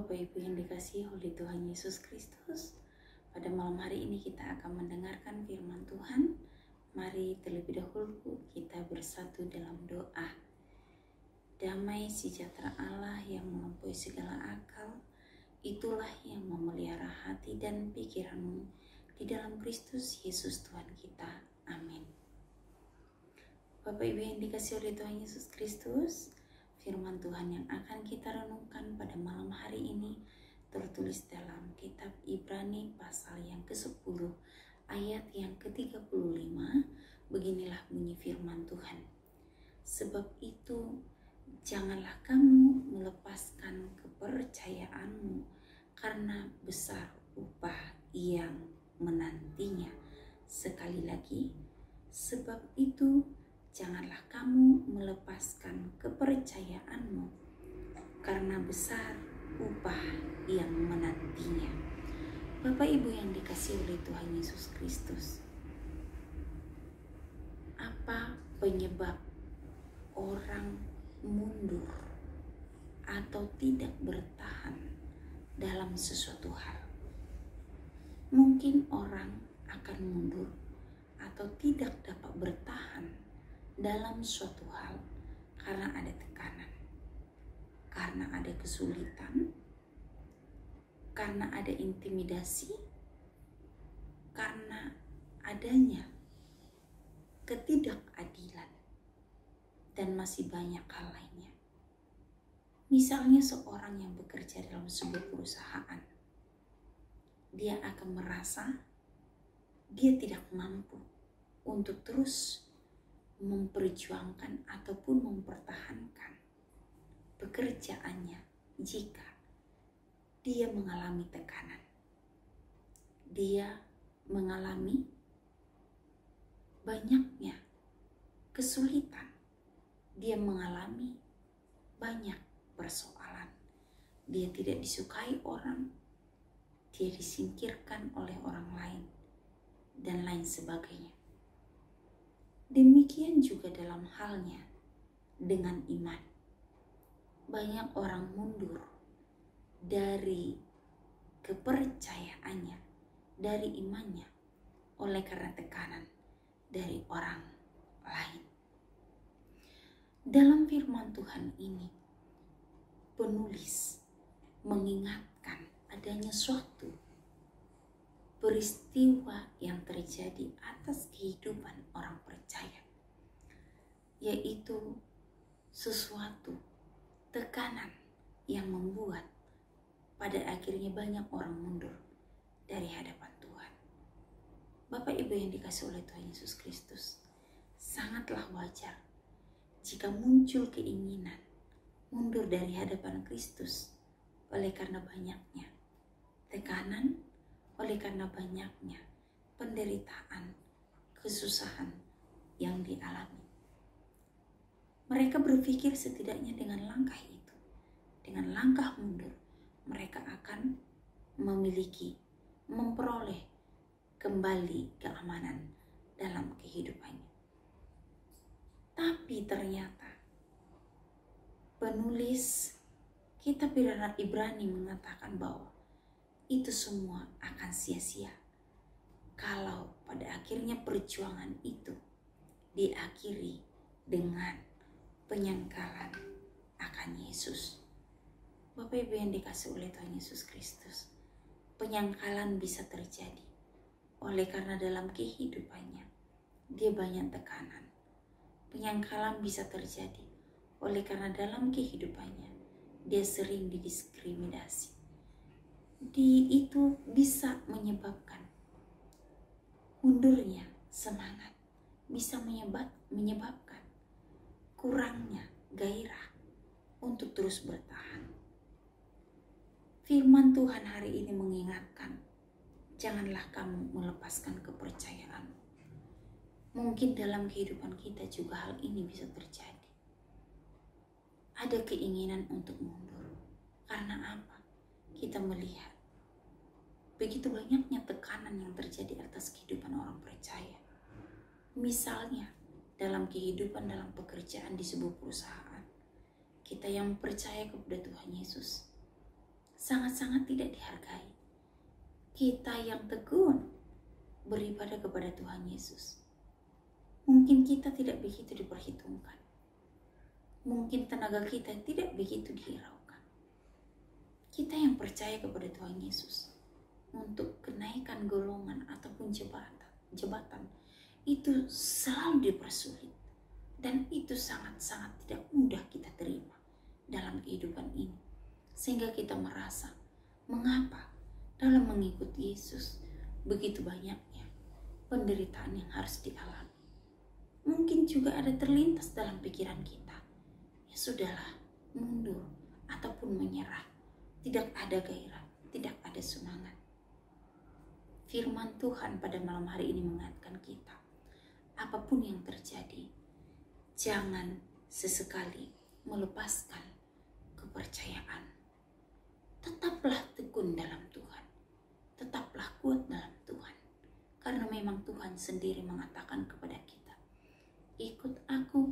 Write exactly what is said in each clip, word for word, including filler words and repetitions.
Bapak Ibu yang dikasihi oleh Tuhan Yesus Kristus, pada malam hari ini kita akan mendengarkan firman Tuhan. Mari terlebih dahulu kita bersatu dalam doa. Damai sejahtera Allah yang melampaui segala akal, itulah yang memelihara hati dan pikiranmu di dalam Kristus Yesus Tuhan kita. Amin. Bapak Ibu yang dikasihi oleh Tuhan Yesus Kristus, firman Tuhan yang akan kita renungkan pada malam hari ini tertulis dalam kitab Ibrani pasal yang kesepuluh ayat yang ke tiga puluh lima. Beginilah bunyi firman Tuhan. Sebab itu janganlah kamu melepaskan kepercayaanmu, karena besar upah yang menantinya. Sekali lagi, sebab itu janganlah kamu melepaskan kepercayaanmu, karena besar upah yang menantinya. Bapak Ibu yang dikasihi oleh Tuhan Yesus Kristus, apa penyebab orang mundur atau tidak bertahan dalam sesuatu hal? Mungkin orang akan mundur atau tidak dapat bertahan dalam suatu hal karena ada tekanan, karena ada kesulitan, karena ada intimidasi, karena adanya ketidakadilan, dan masih banyak hal lainnya. Misalnya seorang yang bekerja dalam sebuah perusahaan, dia akan merasa dia tidak mampu untuk terus memperjuangkan ataupun mempertahankan pekerjaannya jika dia mengalami tekanan, dia mengalami banyaknya kesulitan, dia mengalami banyak persoalan, dia tidak disukai orang, dia disingkirkan oleh orang lain, dan lain sebagainya. Demikian juga dalam halnya dengan iman. Banyak orang mundur dari kepercayaannya, dari imannya, oleh karena tekanan dari orang lain. Dalam firman Tuhan ini, penulis mengingatkan adanya suatu peristiwa yang terjadi atas kehidupan orang percaya, yaitu sesuatu tekanan yang membuat pada akhirnya banyak orang mundur dari hadapan Tuhan. Bapak Ibu yang dikasihi oleh Tuhan Yesus Kristus, sangatlah wajar jika muncul keinginan mundur dari hadapan Kristus oleh karena banyaknya tekanan, oleh karena banyaknya penderitaan, kesusahan yang dialami. Mereka berpikir setidaknya dengan langkah itu, dengan langkah mundur, mereka akan memiliki, memperoleh kembali keamanan dalam kehidupannya. Tapi ternyata penulis kitab Ibrani mengatakan bahwa itu semua akan sia-sia kalau pada akhirnya perjuangan itu diakhiri dengan penyangkalan akan Yesus. Bapak Ibu yang dikasihi oleh Tuhan Yesus Kristus, penyangkalan bisa terjadi oleh karena dalam kehidupannya dia banyak tekanan. Penyangkalan bisa terjadi oleh karena dalam kehidupannya dia sering didiskriminasi. Di itu bisa menyebabkan mundurnya semangat, bisa menyebab, menyebabkan kurangnya gairah untuk terus bertahan. Firman Tuhan hari ini mengingatkan, janganlah kamu melepaskan kepercayaan. Mungkin dalam kehidupan kita juga hal ini bisa terjadi. Ada keinginan untuk mundur. Karena apa? Kita melihat begitu banyaknya tekanan yang terjadi atas kehidupan orang percaya. Misalnya dalam kehidupan, dalam pekerjaan di sebuah perusahaan, kita yang percaya kepada Tuhan Yesus, sangat-sangat tidak dihargai. Kita yang tekun beribadah kepada Tuhan Yesus, mungkin kita tidak begitu diperhitungkan. Mungkin tenaga kita tidak begitu dihiraukan. Kita yang percaya kepada Tuhan Yesus untuk kenaikan golongan ataupun jabatan, jabatan itu selalu dipersulit. Dan itu sangat-sangat tidak mudah kita terima dalam kehidupan ini. Sehingga kita merasa, mengapa dalam mengikuti Yesus begitu banyaknya penderitaan yang harus dialami. Mungkin juga ada terlintas dalam pikiran kita, ya sudahlah, mundur ataupun menyerah. Tidak ada gairah, tidak ada semangat. Firman Tuhan pada malam hari ini mengingatkan kita, apapun yang terjadi, jangan sesekali melepaskan kepercayaan. Tetaplah tekun dalam Tuhan. Tetaplah kuat dalam Tuhan. Karena memang Tuhan sendiri mengatakan kepada kita, ikut aku,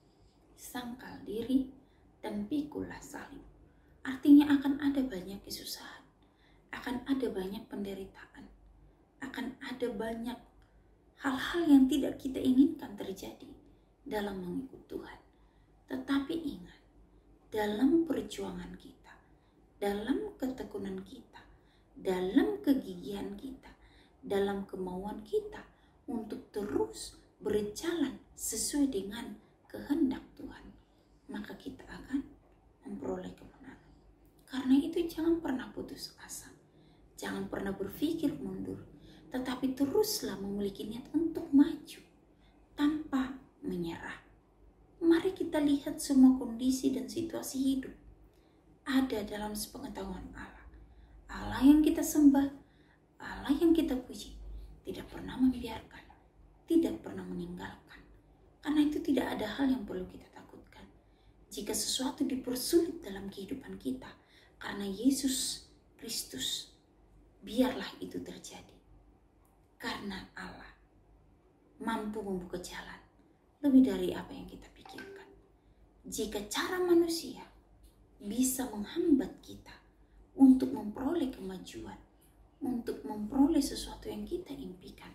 sangkal diri, dan pikulah salib. Artinya akan ada banyak kesusahan, akan ada banyak penderitaan, akan ada banyak hal-hal yang tidak kita inginkan terjadi dalam mengikut Tuhan. Tetapi ingat, dalam perjuangan kita, dalam ketekunan kita, dalam kegigihan kita, dalam kemauan kita untuk terus berjalan sesuai dengan kehendak Tuhan, maka kita akan memperoleh kemenangan. Karena itu jangan pernah putus asa, jangan pernah berpikir mundur, tetapi teruslah memiliki niat untuk maju tanpa menyerah. Mari kita lihat semua kondisi dan situasi hidup ada dalam sepengetahuan Allah. Allah yang kita sembah, Allah yang kita puji, tidak pernah membiarkan, tidak pernah meninggalkan. Karena itu tidak ada hal yang perlu kita takutkan. Jika sesuatu dipersulit dalam kehidupan kita, karena Yesus Kristus, biarlah itu terjadi. Karena Allah mampu membuka jalan lebih dari apa yang kita pikirkan. Jika cara manusia bisa menghambat kita untuk memperoleh kemajuan, untuk memperoleh sesuatu yang kita impikan,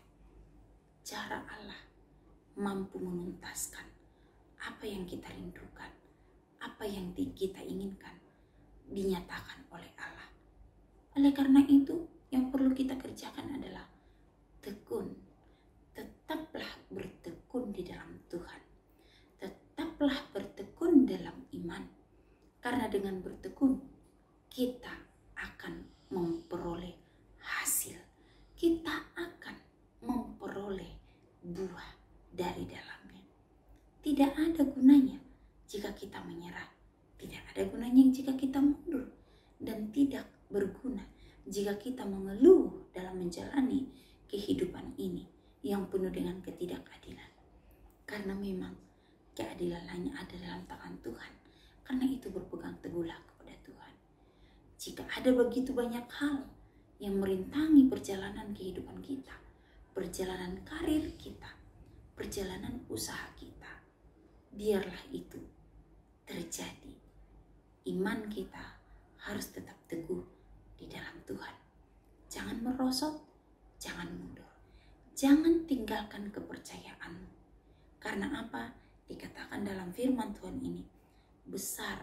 cara Allah mampu menuntaskan apa yang kita rindukan, apa yang kita inginkan, dinyatakan oleh Allah. Oleh karena itu, yang perlu kita kerjakan adalah tekun. Tetaplah bertekun di dalam Tuhan. Tetaplah bertekun dalam iman. Karena dengan bertekun, kita akan memperoleh hasil. Kita akan memperoleh buah dari dalamnya. Tidak ada gunanya jika kita menyerah. Tidak ada gunanya jika kita mundur. Dan tidak berguna jika kita mengeluh dalam menjalani kehidupan ini yang penuh dengan ketidakadilan. Karena memang keadilan hanya ada dalam tangan Tuhan. Karena itu berpegang teguhlah kepada Tuhan. Jika ada begitu banyak hal yang merintangi perjalanan kehidupan kita, perjalanan karir kita, perjalanan usaha kita, biarlah itu terjadi. Iman kita harus tetap teguh di dalam Tuhan. Jangan merosot, jangan mundur. Jangan tinggalkan kepercayaanmu. Karena apa? Dikatakan dalam firman Tuhan ini, besar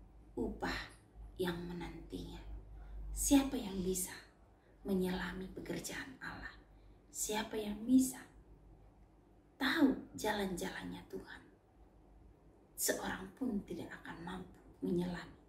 upah yang menantinya. Siapa yang bisa menyelami pekerjaan Allah? Siapa yang bisa tahu jalan-jalannya Tuhan? Seorang pun tidak akan mampu menyelami.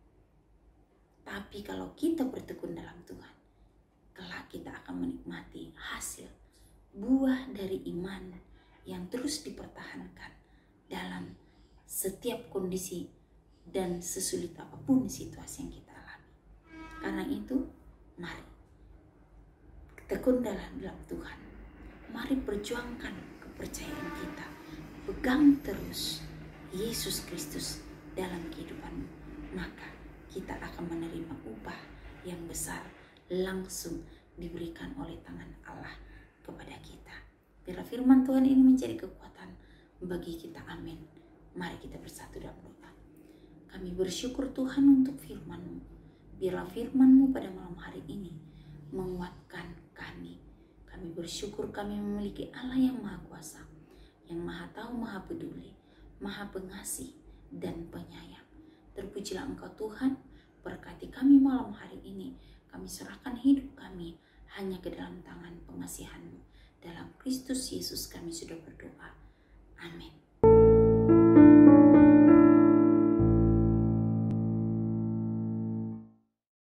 Tapi kalau kita bertekun dalam Tuhan, kelak kita akan menikmati hasil buah dari iman yang terus dipertahankan dalam setiap kondisi dan sesulit apapun situasi yang kita alami. Karena itu, mari tekun dalam, dalam Tuhan. Mari perjuangkan kepercayaan kita. Pegang terus Yesus Kristus dalam kehidupanmu. Maka kita akan menerima upah yang besar langsung diberikan oleh tangan Allah kepada kita. Biarlah firman Tuhan ini menjadi kekuatan bagi kita. Amin. Mari kita bersatu dalam doa. Kami bersyukur Tuhan untuk firman-Mu. Biarlah firman-Mu pada malam hari ini menguatkan kami. Kami bersyukur kami memiliki Allah yang Maha Kuasa, yang Maha Tahu, Maha Peduli, Maha Pengasih, dan Penyayang. Terpujilah Engkau Tuhan, berkati kami malam hari ini. Kami serahkan hidup kami hanya ke dalam tangan pengasihan-Mu. Dalam Kristus Yesus kami sudah berdoa. Amin.